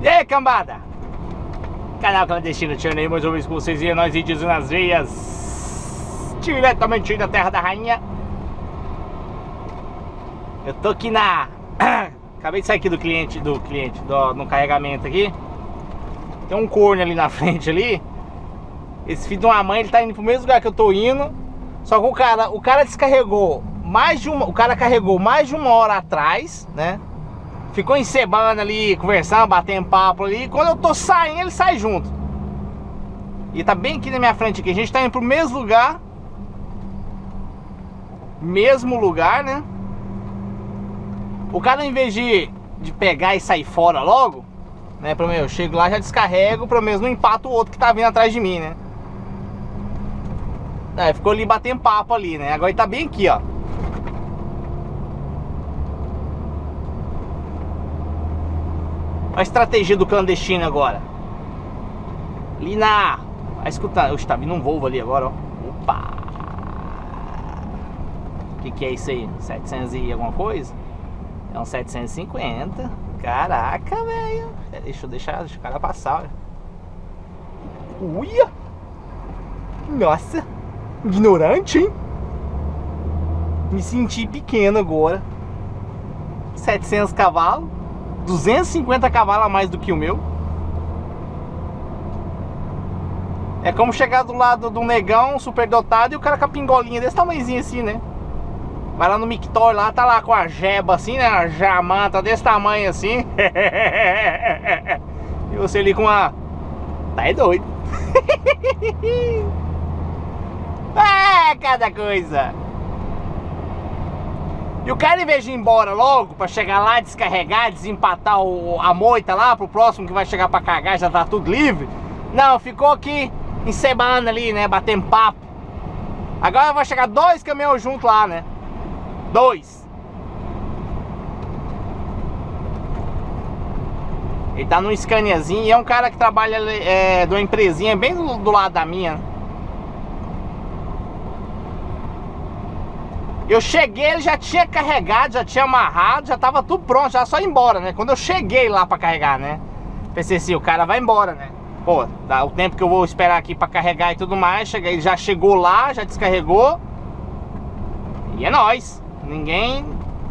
E aí, cambada? Canal Clandestino Channel aí, mais uma vez com vocês. E nós vídeos nas veias, diretamente da Terra da Rainha. Eu tô aqui na... Acabei de sair aqui no carregamento aqui. Tem um corno ali na frente ali. Esse filho de uma mãe, ele tá indo pro mesmo lugar que eu tô indo. Só que o cara descarregou o cara carregou mais de 1 hora atrás, né? Ficou encebando ali, conversando, batendo papo ali. E quando eu tô saindo, ele sai junto. E tá bem aqui na minha frente aqui. A gente tá indo pro mesmo lugar. Mesmo lugar, né? O cara, em vez de pegar e sair fora logo, né? Eu chego lá, já descarrego, pelo menos não empato o outro que tá vindo atrás de mim, né? É, ficou ali batendo papo ali, né? Agora ele tá bem aqui, ó. Olha a estratégia do clandestino agora. Ali na... Vai escutar. Oxe, tá vindo um Volvo ali agora, ó. Opa! O que é isso aí? 700 e alguma coisa? É um 750. Caraca, velho. Deixa o cara passar, olha. Uia! Nossa! Ignorante, hein? Me senti pequeno agora. 700 cavalos. 250 cavalos a mais do que o meu. É como chegar do lado do negão superdotado e o cara com a pingolinha desse tamanhozinho assim, né? Vai lá no Mictor lá, tá lá com a jeba assim, né? A jamanta desse tamanho assim. E você ali com a... Tá é doido. Ah, cada coisa. E o cara, em vez de ir embora logo, pra chegar lá, descarregar, desempatar a moita lá pro próximo que vai chegar pra carregar, já tá tudo livre. Não, ficou aqui encebando ali, né, batendo papo. Agora vai chegar 2 caminhões juntos lá, né? 2. Ele tá num Scaniazinho e é um cara que trabalha de uma empresinha bem do lado da minha. Eu cheguei, ele já tinha carregado, já tinha amarrado, já tava tudo pronto, já só ir embora, né? Quando eu cheguei lá pra carregar, né? Pensei assim, o cara vai embora, né? Pô, dá o tempo que eu vou esperar aqui pra carregar e tudo mais. Ele já chegou lá, já descarregou. E é nóis. Ninguém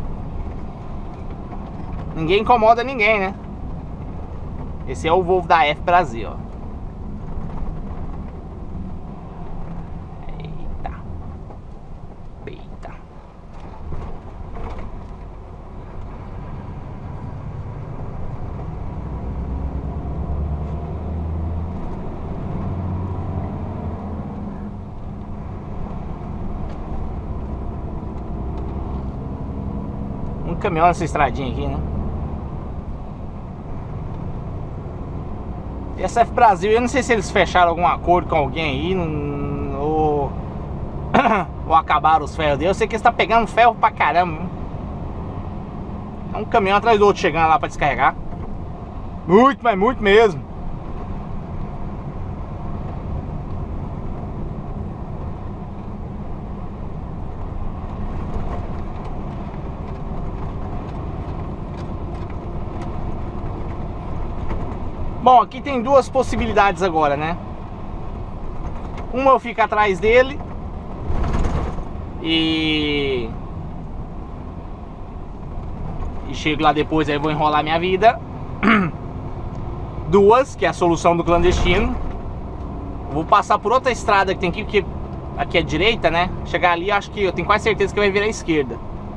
incomoda ninguém, né? Esse é o Volvo da F Brasil, ó. Um caminhão nessa estradinha aqui, né? E essa F Brasil, eu não sei se eles fecharam algum acordo com alguém aí, ou acabaram os ferros dele. Eu sei que eles estão pegando ferro pra caramba, viu? É um caminhão atrás do outro chegando lá pra descarregar. Muito, mas muito mesmo. Bom, aqui tem 2 possibilidades agora, né? Uma, eu fico atrás dele e chego lá depois, aí vou enrolar minha vida. 2, que é a solução do clandestino. Vou passar por outra estrada que tem aqui, porque aqui é direita, né? Chegar ali, acho que eu tenho quase certeza que vai virar à esquerda.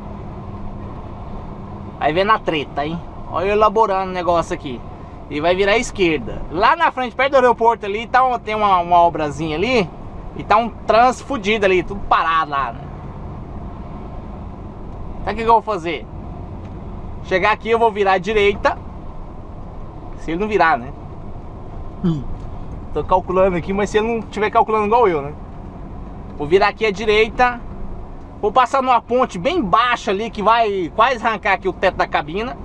Vai ver na treta, hein? Olha eu elaborando o negócio aqui. E vai virar à esquerda. Lá na frente, perto do aeroporto ali, tem uma obrazinha ali. E tá um trânsito fudido ali, tudo parado lá, né? Então o que eu vou fazer? Chegar aqui, eu vou virar à direita. Se ele não virar, né? Tô calculando aqui, mas se ele não estiver calculando igual eu, né? Vou virar aqui à direita. Vou passar numa ponte bem baixa ali, que vai quase arrancar aqui o teto da cabina.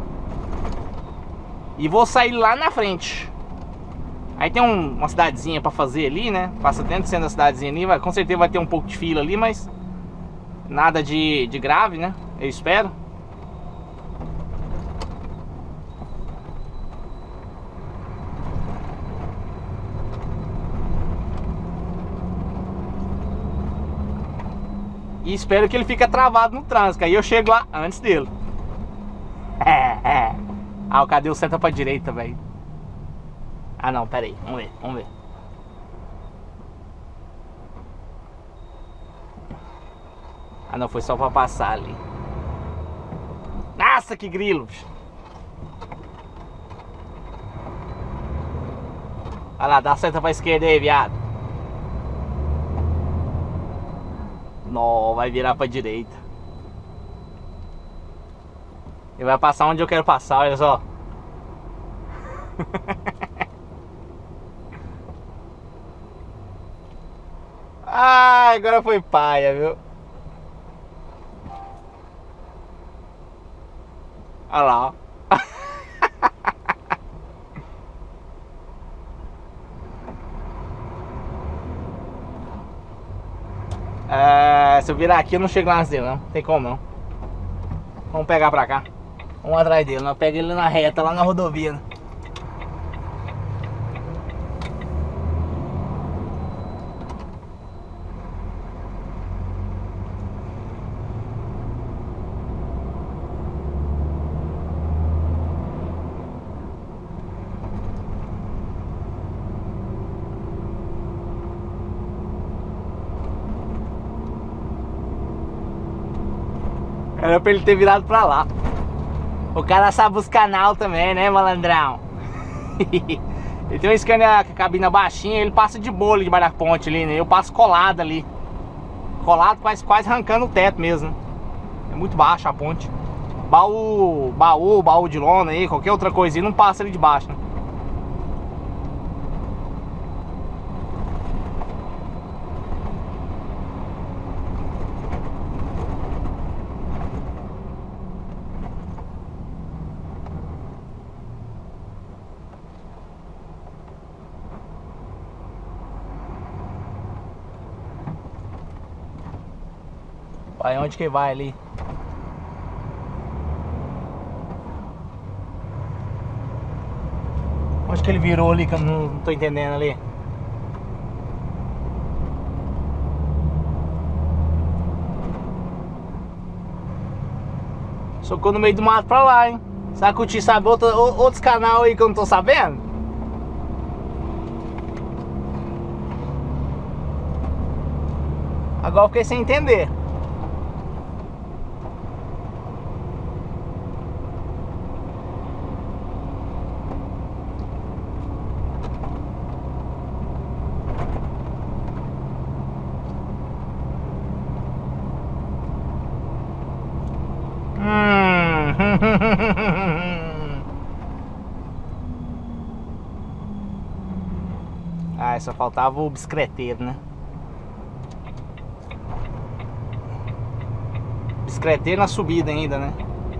E vou sair lá na frente. Aí tem uma cidadezinha pra fazer ali, né? Passa dentro do centro da cidadezinha ali. Com certeza vai ter um pouco de fila ali, mas nada de grave, né? Eu espero. E espero que ele fique travado no trânsito. Aí eu chego lá antes dele. Ah, cadê o seta pra direita, velho? Ah não, pera aí, vamos ver, vamos ver. Ah não, foi só pra passar ali. Nossa, que grilo. Olha lá, dá seta pra esquerda aí, viado. Não, vai virar pra direita. Ele vai passar onde eu quero passar, olha só. Ai, agora foi paia, viu? Olha lá, ó. Se eu virar aqui eu não chego lá antes dele, não. Tem como não. Vamos pegar pra cá. Vamos atrás dele, nós pega ele na reta, lá na rodovia, né? Era pra ele ter virado pra lá. O cara sabe os canal também, né, malandrão? Ele tem uma Scania com a cabina baixinha, ele passa de boa ali debaixo da ponte ali, né? Eu passo colado ali. Colado, quase arrancando o teto mesmo. É muito baixa a ponte. Baú de lona aí, qualquer outra coisinha, não passa ali de baixo, né? Vai onde que vai ali? Onde que ele virou ali que eu não tô entendendo ali? Socou no meio do mato pra lá, hein? Sacuti, sabe outros canal aí que eu não tô sabendo? Agora eu fiquei sem entender. Ah, só faltava o bicicleteiro, né? Bicicleteiro na subida ainda, né?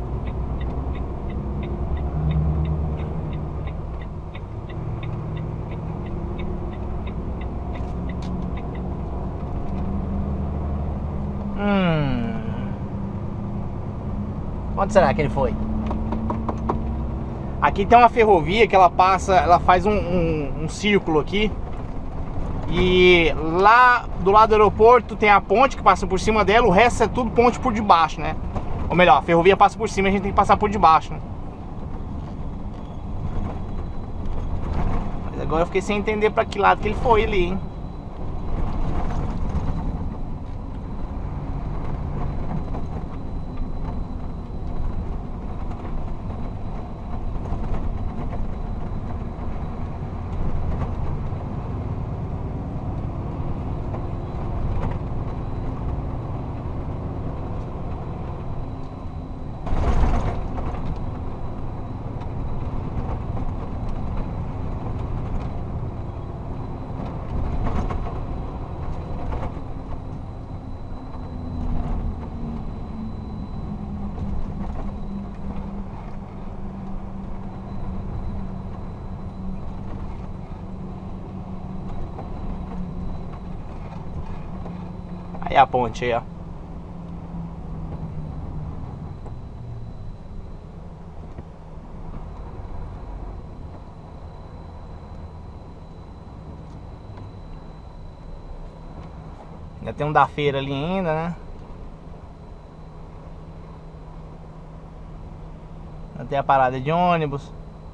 Onde será que ele foi? Aqui tem uma ferrovia que ela passa, ela faz um círculo aqui. E lá do lado do aeroporto tem a ponte que passa por cima dela, o resto é tudo ponte por debaixo, né? Ou melhor, a ferrovia passa por cima e a gente tem que passar por debaixo, né? Mas agora eu fiquei sem entender pra que lado que ele foi ali, hein? Aí a ponte aí, ó. Ainda tem um da feira ali ainda, né? Tem a parada de ônibus.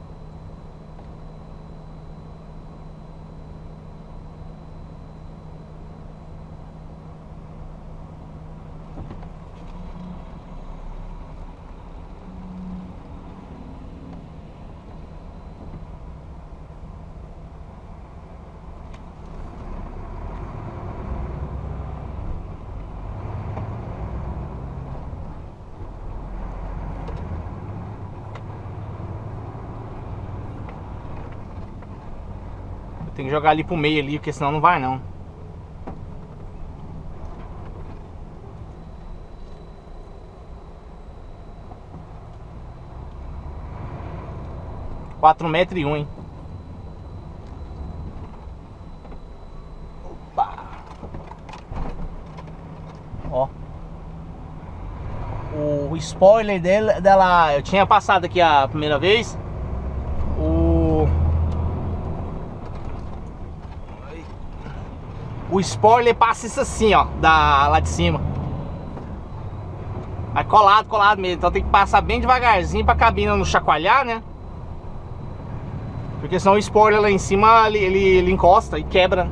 Tem que jogar ali pro meio ali, porque senão não vai não. Quatro metros e um, hein? Opa! Ó. O spoiler dela, eu tinha passado aqui a primeira vez. O spoiler passa isso assim, ó, lá de cima. Vai colado mesmo. Então tem que passar bem devagarzinho pra cabina não chacoalhar, né? Porque senão o spoiler lá em cima ele encosta e quebra.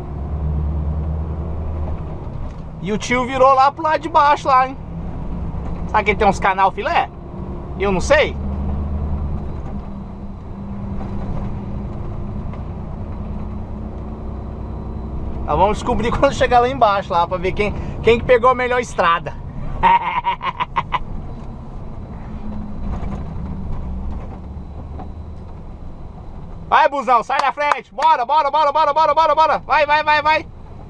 E o tio virou lá pro lado de baixo lá, hein? Sabe que ele tem uns canal filé? Eu não sei. Nós vamos descobrir quando chegar lá embaixo lá, pra ver quem que pegou a melhor estrada. Vai, busão, sai da frente. Bora. Vai.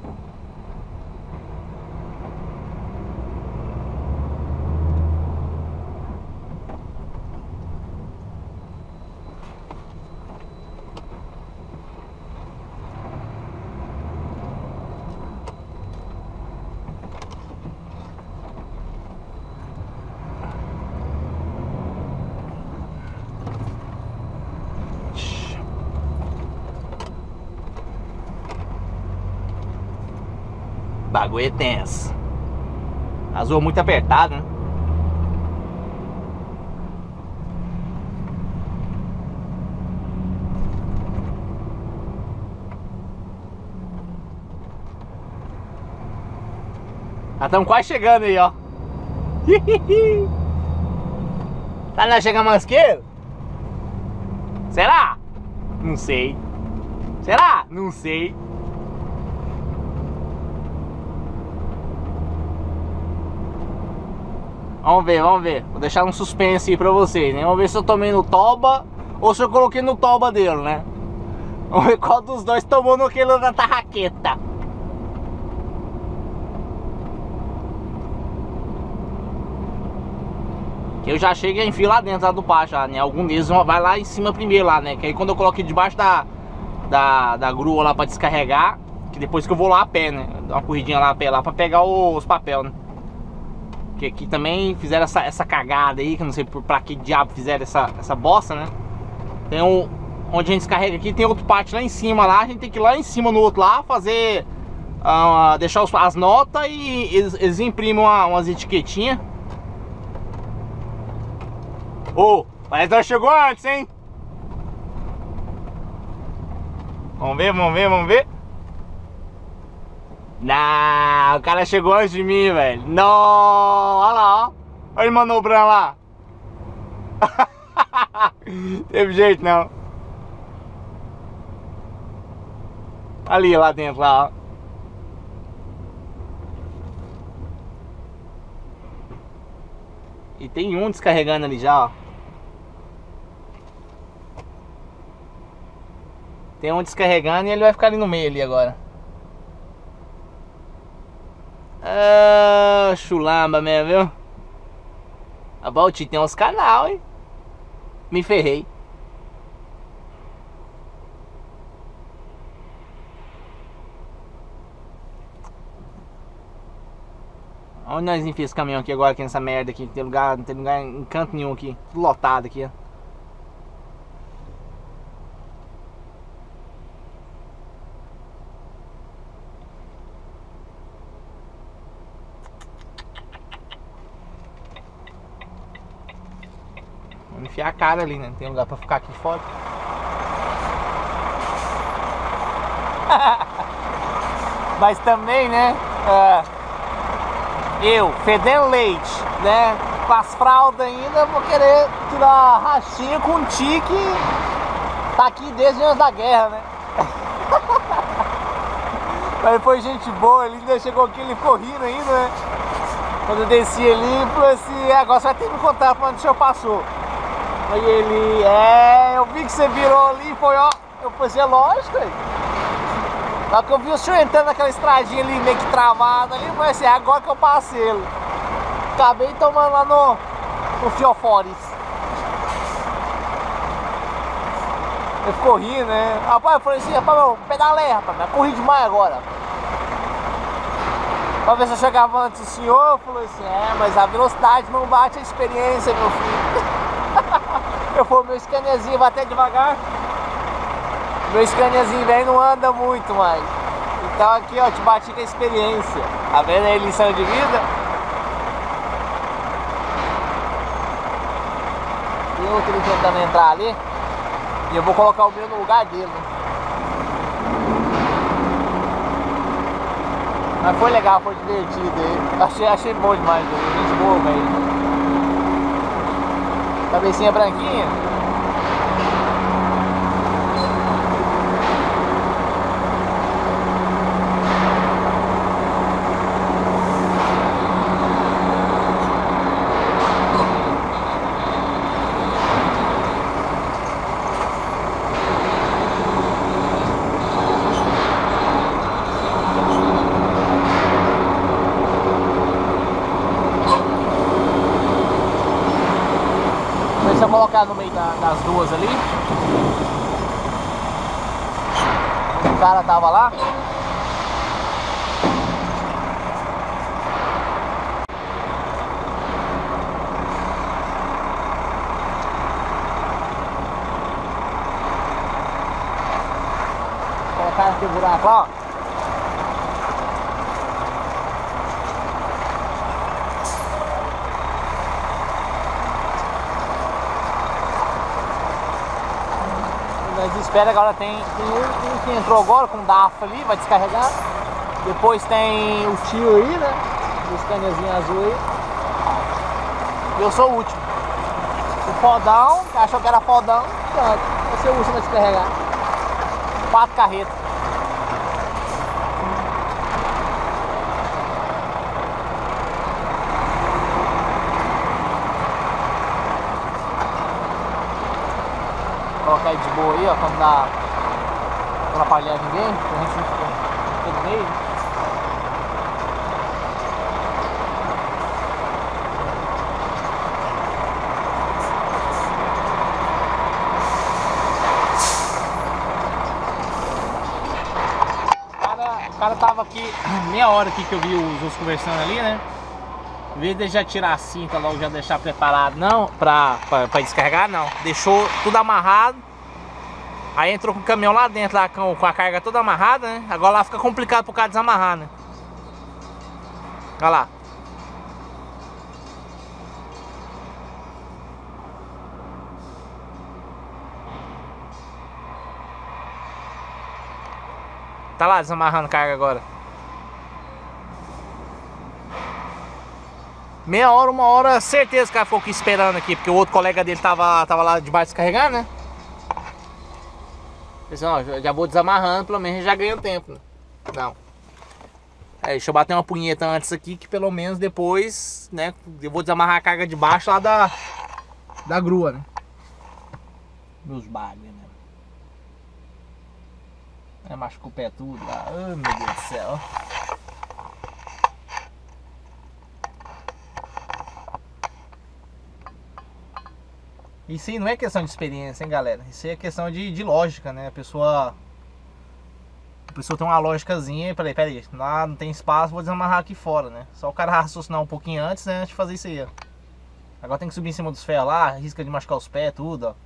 Bagulho é tenso. As ruas muito apertadas, né? Já estamos quase chegando aí, ó. Tá nós chegando Manqueiro? Será? Não sei. Será? Não sei. Vamos ver. Vou deixar um suspense aí pra vocês, né? Vamos ver se eu tomei no toba ou se eu coloquei no toba dele, né? Vamos ver qual dos dois tomou no quilo da tarraqueta. Eu já chego e enfio lá dentro lá do pátio, né? Algum deles vai lá em cima primeiro lá, né? Que aí quando eu coloco debaixo da grua lá pra descarregar, que depois que eu vou lá a pé, né? Dar uma corridinha lá a pé lá pra pegar os papel, né? Que aqui também fizeram essa cagada aí, que eu não sei pra que diabo fizeram essa bosta, né? Tem onde a gente descarrega aqui, tem outro pátio lá em cima lá, a gente tem que ir lá em cima no outro lá, fazer, deixar as notas e eles imprimem umas etiquetinhas. Ô, parece que nós chegou antes, hein? Vamos ver. Não, o cara chegou antes de mim, velho. Não, olha lá, ó. Olha ele manobrando lá. Teve jeito, não. Ali, lá dentro, lá, ó. E tem um descarregando ali já, ó. Tem um descarregando e ele vai ficar ali no meio ali agora. Ah, chulamba mesmo, viu? A Balti tem uns canal, hein? Me ferrei. Onde nós enfiamos esse caminhão aqui agora, aqui nessa merda aqui? Não tem lugar em canto nenhum aqui. Tudo lotado aqui, ó. Vamos enfiar a cara ali, né? Não tem lugar pra ficar aqui fora. Mas também, né? Eu, fedendo leite, né? Com as fraldas ainda, vou querer tirar a rachinha com um tique. Tá aqui desde antes da guerra, né? Mas foi gente boa, ele ainda chegou aqui, ele ficou rindo ainda, né? Quando eu desci ali, falou assim, agora você vai ter que me contar pra onde o senhor passou. Aí ele, eu vi que você virou ali e foi, ó. Eu falei assim, é lógico, aí. Na hora que eu vi o senhor entrando naquela estradinha ali, meio que travada ali, eu falei assim, agora que eu passei ele. Acabei tomando lá no Fiofores. Ele ficou rindo, né? Rapaz, eu falei assim, rapaz, meu, pedalei, rapaz, mas corri demais agora. Pra ver se eu chegava antes do senhor, falou assim, mas a velocidade não bate a experiência, meu filho. Eu falei, meu Scaniazinho vai até devagar. Meu Scaniazinho velho não anda muito mais. Então aqui, ó, te bati com a experiência. Tá vendo aí, lição de vida? Tem outro tentando entrar ali. E eu vou colocar o meu no lugar dele. Mas foi legal, foi divertido aí. Achei bom demais, gente boa, velho. Cabecinha branquinha. Deixa eu colocar no meio das duas ali. O cara tava lá. Colocar aqui o buraco lá, ó. Nós espera, agora tem um que entrou agora com o DAF ali, vai descarregar. Depois tem o tio aí, né? O Scaniazinho azul aí. Eu sou o último. O fodão, que achou que era fodão, pronto. Vai ser o último a descarregar. 4 carretas. Colocar aí de boa aí, ó, quando dá pra atrapalhar ninguém, a gente não fica no meio. O cara tava aqui, meia hora aqui que eu vi os outros conversando ali, né? Em vez de já tirar a cinta logo, já deixar preparado, não, pra descarregar, não. Deixou tudo amarrado. Aí entrou com o caminhão lá dentro, lá com a carga toda amarrada, né? Agora lá fica complicado pro cara desamarrar, né? Olha lá. Tá lá desamarrando carga agora. Meia hora, uma hora, certeza que o cara ficou aqui esperando aqui, porque o outro colega dele tava lá debaixo descarregando, né? Pensei, ó, já vou desamarrando, pelo menos já ganho tempo, né? Não. Deixa eu bater uma punheta antes aqui, que pelo menos depois, né, eu vou desamarrar a carga de baixo lá da grua, né? Meus bagulhos, né? Machucou o pé tudo lá. Ai, meu Deus do céu. Isso aí não é questão de experiência, hein, galera? Isso aí é questão de lógica, né? A pessoa tem uma lógicazinha e peraí, lá não tem espaço, vou desamarrar aqui fora, né? Só o cara raciocinar um pouquinho antes, né, antes de fazer isso aí, ó. Agora tem que subir em cima dos ferros lá, risca de machucar os pés, tudo, ó.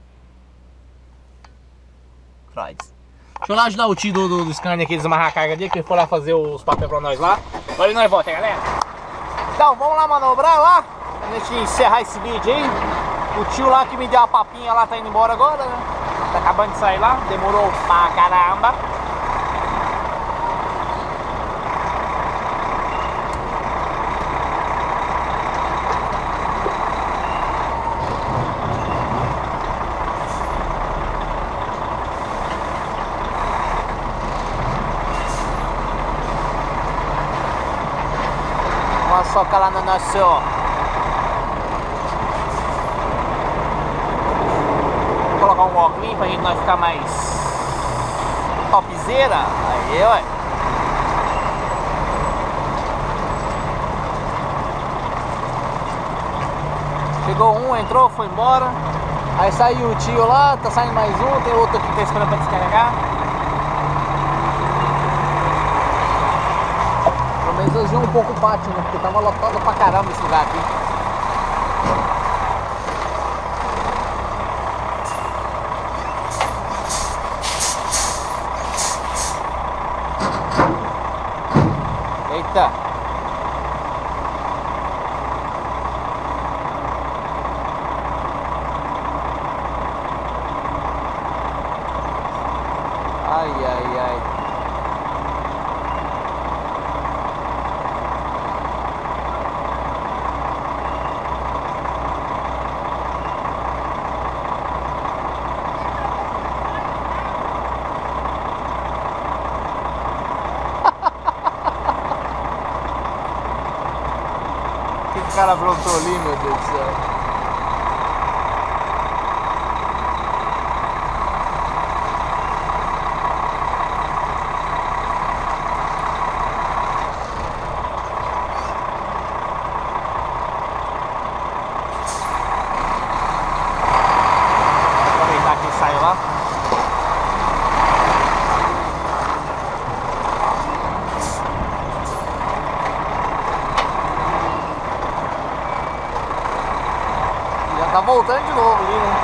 Fraudes. Deixa eu lá ajudar o tio do Scania aqui a desamarrar a carga dele, que ele foi lá fazer os papéis pra nós lá. Agora nós volta, galera. Então, vamos lá manobrar lá, pra gente encerrar esse vídeo aí. O tio lá que me deu a papinha lá tá indo embora agora, né? Tá acabando de sair lá, demorou pra caramba. Vamos socar lá no nosso... Colocar um óculos pra gente não ficar mais topzera. Aí, ué. Chegou um, entrou, foi embora. Aí saiu o tio lá, tá saindo mais um, tem outro aqui que tá esperando pra descarregar. Pelo menos hoje um pouco o pátio, né? Porque tava lotado pra caramba esse lugar aqui. Eita! Ai, ai, ai. O cara aprontou ali, meu Deus do céu. Vou aproveitar que ele saiu lá. Tá voltando de novo ali, né?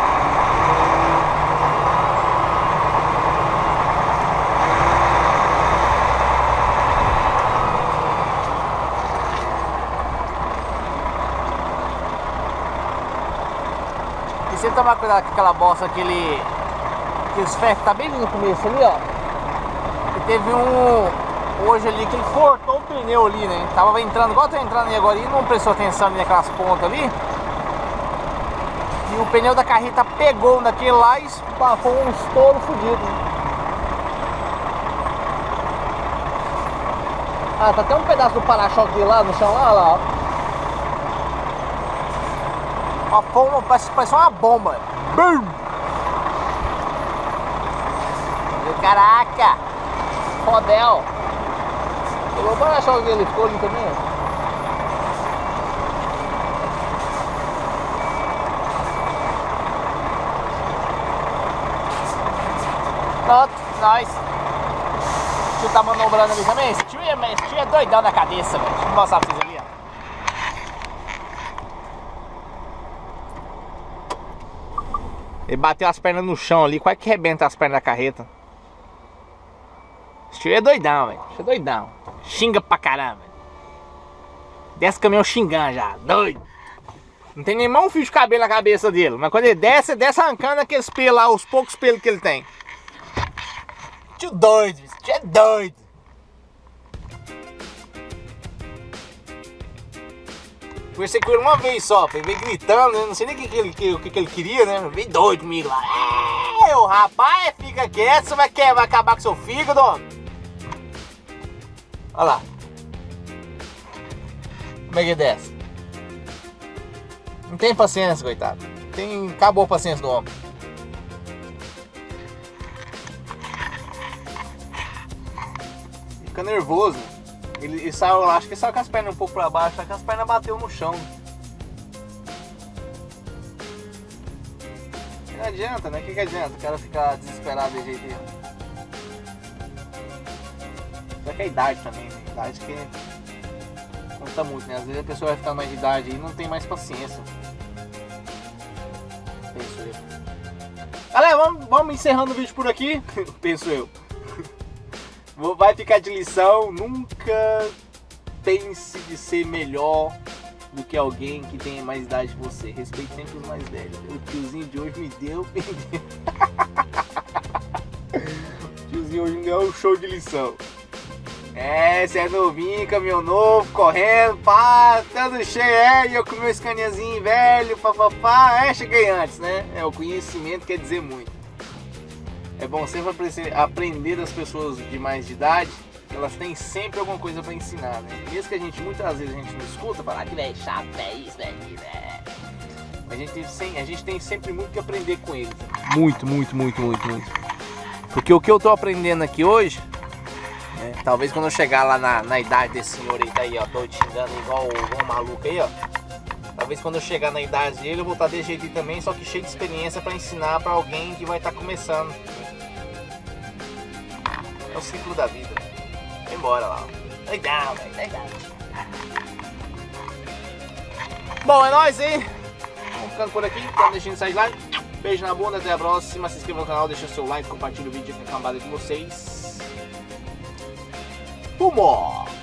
E sempre tomar cuidado com aquela bosta, aqueles ferros que tá bem no começo ali, ó. E teve um hoje ali que ele cortou o pneu ali, né? Tava entrando, igual tá entrando aí agora, e não prestou atenção ali naquelas pontas ali. E o pneu da carreta pegou naquele lá e foi um estouro fodido. Ah, tá até um pedaço do para-choque dele lá no chão, lá, ó. Parece uma bomba. Bum! Caraca! Fodel! Pegou o para-choque dele, ficou ali também, ó. Pronto, nós. O tio tá manobrando ali também. Esse tio é doidão na cabeça, velho. Deixa eu mostrar pra vocês ali, ó. Ele bateu as pernas no chão ali, quase que rebenta as pernas da carreta. Esse tio é doidão, velho. Esse tio é doidão. Xinga pra caramba. Desce o caminhão xingando já, doido. Não tem nem mais um fio de cabelo na cabeça dele. Mas quando ele desce arrancando aqueles pelos lá, os poucos pelos que ele tem. Tio doido, tio é doido. Conversei com ele uma vez só, ele veio gritando, né? Não sei nem o que ele queria, né? Veio doido comigo lá. É, o rapaz, fica quieto, você vai acabar com seu fígado, ó. Olha lá. Como é que desce? Não tem paciência, coitado. Acabou a paciência do homem. Fica nervoso. Ele saiu lá, acho que ele saiu com as pernas um pouco pra baixo, só que as pernas bateu no chão. Não adianta, né? O que adianta o cara ficar desesperado desse jeito aí? Só que é a idade também, né? Idade que conta muito, né? Às vezes a pessoa vai ficar mais de idade e não tem mais paciência. Penso eu. Galera, vamos encerrando o vídeo por aqui. Penso eu. Vai ficar de lição, nunca pense de ser melhor do que alguém que tenha mais idade que você. Respeite sempre os mais velhos. O tiozinho de hoje me deu. O tiozinho hoje me deu um show de lição. É, você é novinho, caminhão novo, correndo, pá, todo cheio, e eu com meu Scaniazinho velho, papapá, cheguei antes, né? O conhecimento quer dizer muito. É bom sempre aprender das pessoas de mais de idade, elas têm sempre alguma coisa para ensinar, né? Mesmo que a gente, muitas vezes, a gente não escuta, falar que velho chato, é isso, velho, a gente tem sempre muito que aprender com eles. Muito. Porque o que eu tô aprendendo aqui hoje, talvez quando eu chegar lá na idade desse senhor aí, tá aí, ó, tô xingando igual um maluco aí, ó. Talvez quando eu chegar na idade dele, eu vou estar desse jeito aí também, só que cheio de experiência para ensinar para alguém que vai estar começando. É o ciclo da vida. Vai embora lá. Legal, velho, legal. Bom, é nóis, hein? Vamos ficando por aqui, não deixando de sair de like. Beijo na bunda, até a próxima. Se inscreva no canal, deixa seu like, compartilha o vídeo com a cambada de vocês. Humor!